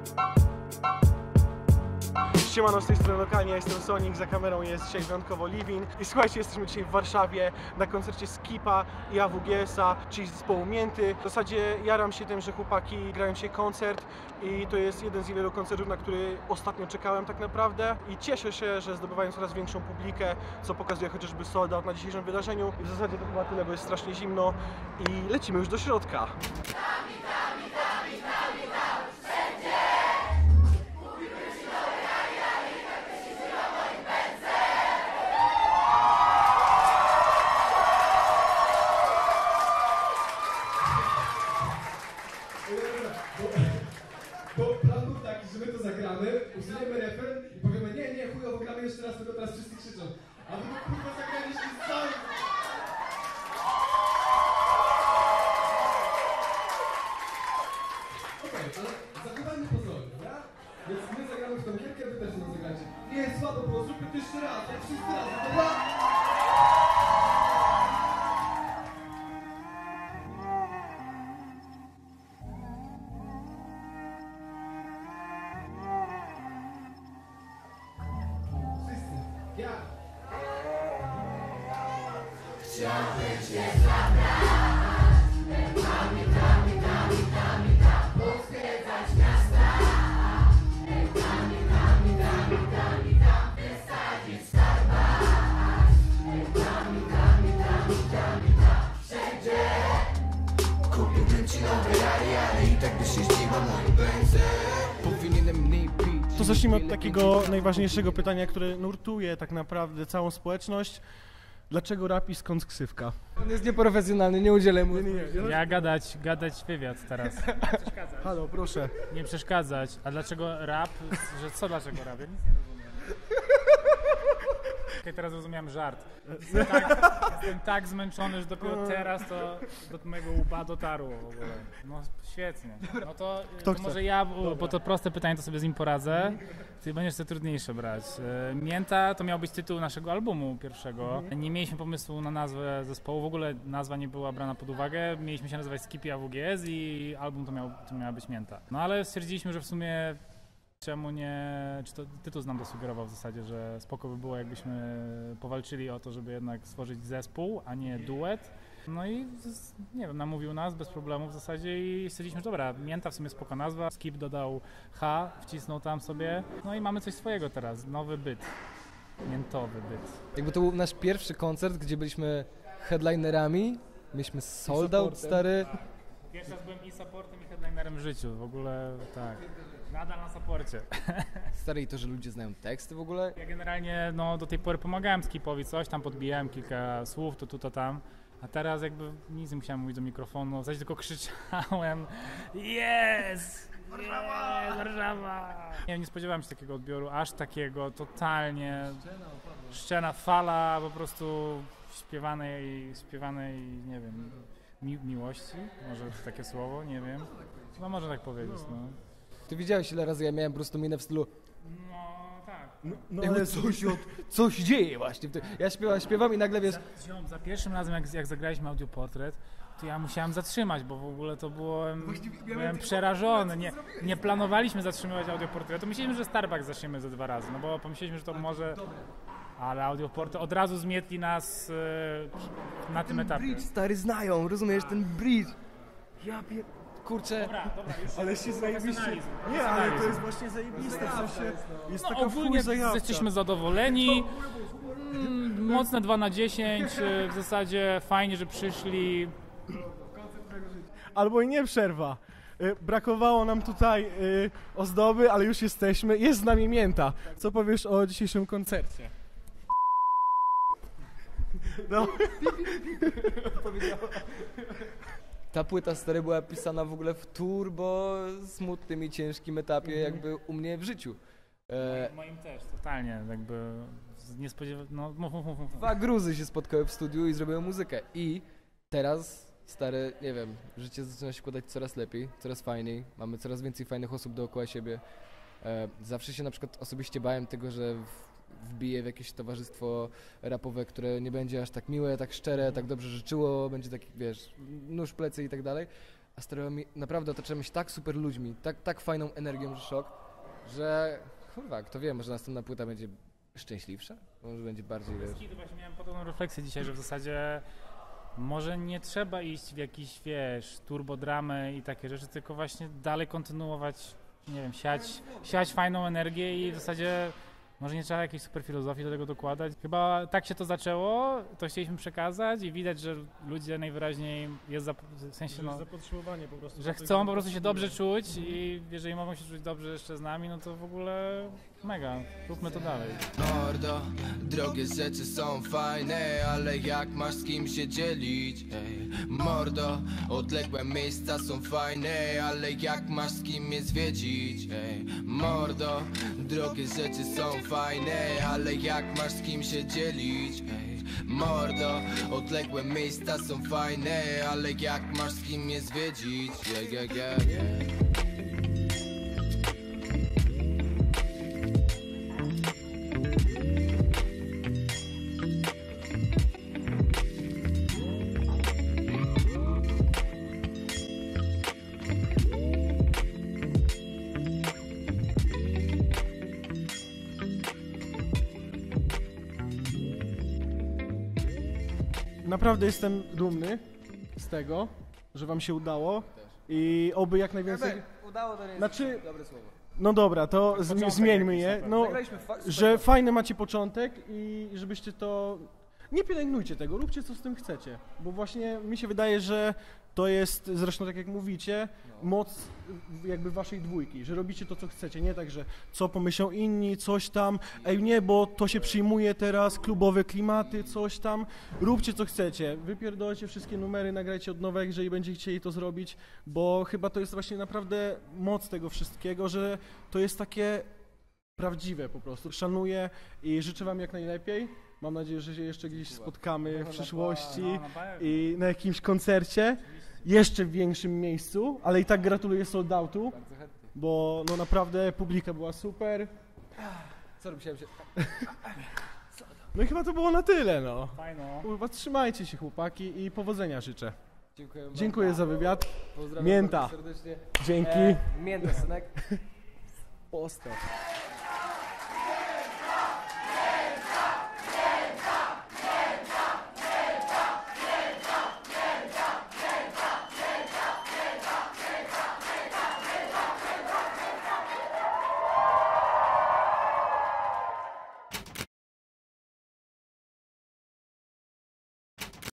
Siemano, z tej strony Lokalnie, ja jestem Sonic, za kamerą jest dzisiaj wyjątkowo Livin. I słuchajcie, jesteśmy dzisiaj w Warszawie na koncercie Skipa i AWGS-a, czyli zespołu Mięty. W zasadzie jaram się tym, że chłopaki grają dzisiaj koncert i to jest jeden z niewielu koncertów, na który ostatnio czekałem tak naprawdę. I cieszę się, że zdobywają coraz większą publikę, co pokazuje chociażby sold out na dzisiejszym wydarzeniu. I w zasadzie to chyba tyle, bo jest strasznie zimno i lecimy już do środka. Bo plan był taki, że my to zagramy, usuniemy refren i powiemy nie, chujowo, gramy jeszcze raz, tylko teraz wszyscy krzyczą. A wy to kurwa zagraliście cały... Okej, ale zachowajmy pozory, dobra? Więc my zagramy w tą gierkę, wy też nam zagracie. Nie, słabo było, zróbmy to jeszcze raz, jak wszyscy razem, dobra? Ja. Chciałbym cię zabrać, tam, pozwiedzać miasta, tam, wysadzić skarba, tam, wszędzie. Kupiłbym ci nowe rary, ale i tak byś jeździła moim pędzę. Powinienem mniej pić. To zacznijmy od takiego najważniejszego pytania, które nurtuje tak naprawdę całą społeczność. Dlaczego rap i skąd ksywka? On jest nieprofesjonalny, nie udzielę mu. Ja gadać wywiad teraz. Nie przeszkadzać. Halo, proszę. Nie przeszkadzać. A dlaczego rap? Że co dlaczego rap? Ja nic nie rozumiem. Okej, teraz rozumiałem żart. Jestem tak zmęczony, że dopiero teraz to do mojego łba dotarło w ogóle. No świetnie. No to może ja, bo to proste pytanie, to sobie z nim poradzę. Ty będziesz te trudniejsze brać. Mięta to miał być tytuł naszego albumu pierwszego. Nie mieliśmy pomysłu na nazwę zespołu, w ogóle nazwa nie była brana pod uwagę. Mieliśmy się nazywać Skip i AWGS i album to miała być Mięta. No ale stwierdziliśmy, że w sumie czemu nie, czy to tytuł nam dosugerował w zasadzie, że spoko by było, jakbyśmy powalczyli o to, żeby jednak stworzyć zespół, a nie duet. No i nie wiem, namówił nas bez problemu w zasadzie i stwierdziliśmy, że dobra, Mięta w sumie spoko nazwa, Skip dodał H, wcisnął tam sobie, no i mamy coś swojego teraz, nowy byt, miętowy byt. Jakby to był nasz pierwszy koncert, gdzie byliśmy headlinerami, mieliśmy sold out, stary. Pierwszy raz byłem i supportem, i headlinerem w życiu, w ogóle tak. Nadal na supporcie. Stary, i to, że ludzie znają teksty w ogóle. Ja generalnie do tej pory pomagałem Skipowi coś, tam podbijałem kilka słów, to tu, to tam. A teraz jakby nic nie musiałem mówić do mikrofonu, w zasadzie tylko krzyczałem Yes! Warszawa! Yes, Warszawa! Nie spodziewałem się takiego odbioru, aż takiego, totalnie. Szczena fala po prostu śpiewanej, nie wiem, miłości, może takie słowo, nie wiem. Chyba można tak powiedzieć, no. Ty widziałeś, ile razy ja miałem po prostu minę w stylu No tak. No ale coś dzieje właśnie. Ja śpiewam i nagle wiesz... Za pierwszym razem jak zagraliśmy audioportret, to ja musiałem zatrzymać, bo w ogóle to byłem przerażony. Nie planowaliśmy zatrzymywać audioportretu. Myśleliśmy, że Starbucks zaczniemy ze 2 razy, no bo pomyśleliśmy, że to może... Ale audioportret od razu zmietli nas na tym etapie. Bridge, stary, znają, rozumiesz, ten bridge. Kurczę. Dobra, już Ale się zajebiście. Nie, ale to jest właśnie zajebiste, w sensie jest taka ogólnie zajawka. jesteśmy zadowoleni. Mocne 2 na 10, w zasadzie fajnie, że przyszli. Albo i nie przerwa. Brakowało nam tutaj ozdoby, ale już jesteśmy. Jest z nami Mięta. Co powiesz o dzisiejszym koncercie? No. Ta płyta, stary, była pisana w ogóle w turbo smutnym i ciężkim etapie jakby u mnie w życiu. Moim też, totalnie, jakby nie spodziewałem, no mów. 2 gruzy się spotkały w studiu i zrobiły muzykę i teraz, stary, nie wiem, życie zaczyna się układać coraz lepiej, coraz fajniej, mamy coraz więcej fajnych osób dookoła siebie. Zawsze się na przykład osobiście bałem tego, że wbiję w jakieś towarzystwo rapowe, które nie będzie aż tak miłe, tak szczere, tak dobrze życzyło, będzie taki, wiesz, nóż w plecy i tak dalej. a naprawdę otaczamy się tak super ludźmi, tak fajną energią, że szok, że kurwa, kto wie, może następna płyta będzie szczęśliwsza, może będzie bardziej, wiesz... Właśnie miałem podobną refleksję dzisiaj, że w zasadzie może nie trzeba iść w jakiś, wiesz, turbodramę i takie rzeczy, tylko właśnie dalej kontynuować, nie wiem, siać fajną energię i w zasadzie może nie trzeba jakiejś super filozofii do tego dokładać. Chyba tak się to zaczęło, to chcieliśmy przekazać i widać, że ludzie najwyraźniej jest w sensie, no, zapotrzebowanie po prostu. że chcą po prostu się dobrze czuć i jeżeli mogą się czuć dobrze jeszcze z nami, no to w ogóle mega, róbmy to dalej. Mordo, drogie rzeczy są fajne, ale jak masz z kim się dzielić? Ej, mordo, odległe miejsca są fajne, ale jak masz z kim je zwiedzić? Ej, mordo, drogie rzeczy są fajne, ale jak masz z kim się dzielić? Ej, mordo, odległe miejsca są fajne, ale jak masz z kim je zwiedzić? Yeah, yeah, yeah, yeah. Naprawdę jestem dumny z tego, że wam się udało i oby jak najwięcej... Udało to nie Znaczy- dobre słowo. No dobra, to zmieńmy je. No, Zagraliśmy że fajny macie początek i żebyście to... Nie pielęgnujcie tego, róbcie co z tym chcecie, bo właśnie mi się wydaje, że to jest, zresztą tak jak mówicie, moc jakby waszej dwójki, że robicie to co chcecie, nie tak, że co pomyślą inni, coś tam, ej nie, bo to się przyjmuje teraz, klubowe klimaty, coś tam, róbcie co chcecie, wypierdolcie wszystkie numery, nagrajcie od nowa, jeżeli będziecie chcieli to zrobić, bo chyba to jest właśnie naprawdę moc tego wszystkiego, że to jest takie prawdziwe po prostu. Szanuję i życzę wam jak najlepiej. Mam nadzieję, że się jeszcze gdzieś spotkamy w przyszłości i na jakimś koncercie, jeszcze w większym miejscu, ale i tak gratuluję sold outu, Bardzo chętnie. bo no naprawdę publika była super. Co musiałem się... No i chyba to było na tyle, no. Fajno. Kurwa, trzymajcie się chłopaki i powodzenia życzę. Dziękuję bardzo. Dziękuję za wywiad. Pozdrawiam Mięta. bardzo serdecznie. Dzięki. Mięta, synek. Postaw.